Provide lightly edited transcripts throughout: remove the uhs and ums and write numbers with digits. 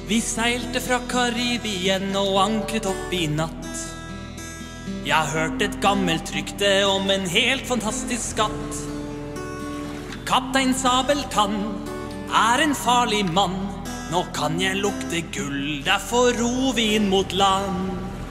Vi seilte fra Karibien og ankret opp i natt. Jeg har hørt et gammelt rykte om en helt fantastisk skatt. Kaptein Sabeltann er en farlig mann. Nå kan jeg lukte gull, derfor ro vi inn mot land.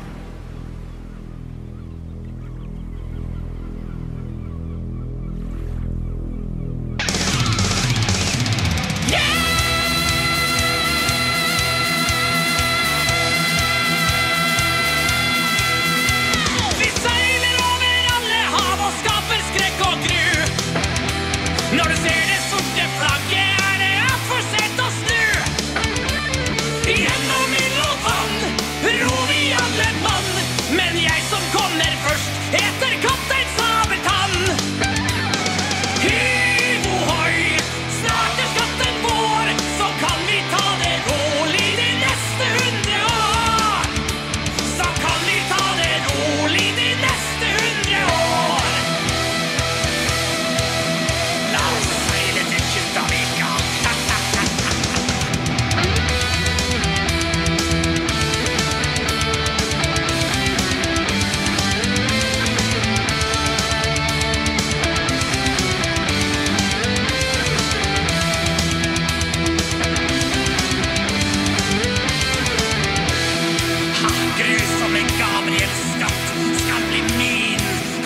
Når du ser det sorte flagget, er det alt for sent å snu. Gjennom ild og vann ror vi alle mann, men jeg som kommer først heter kaptein Sabeltann. Hiv ohoi, snart er skatten vår, så kan vi ta det rolig de neste 100 år. Så kan vi ta det rolig de neste 100 år. Grusomme Gabriels skatt skal bli min.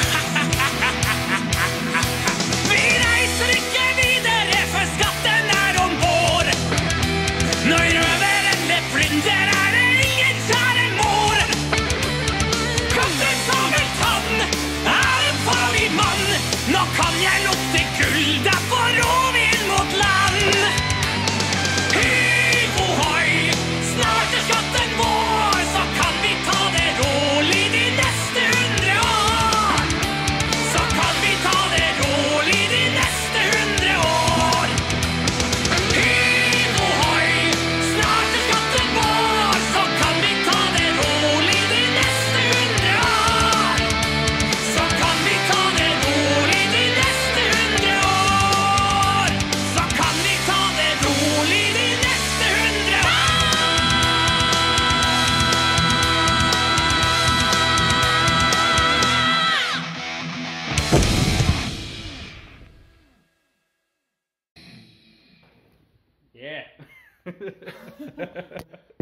Vi reiser ikke videre, for skatten er ombord. Når røveren med plynder er det ingen kjære mor. Kaptein Sabeltann er en farlig mann. Nå kan jeg lukte gull, derfor ror vi inn mot land. Hiv ohoi, snart er skatten vår, så kan vi ta det rolig de neste 100 år. Så kan vi ta det rolig de neste 100 år. Hiv ohoi, snart er skatten vår, så kan vi ta det rolig de neste 100 år. Så kan vi ta det rolig de neste 100 år. Så kan vi ta det rolig de neste 100 år. Yeah.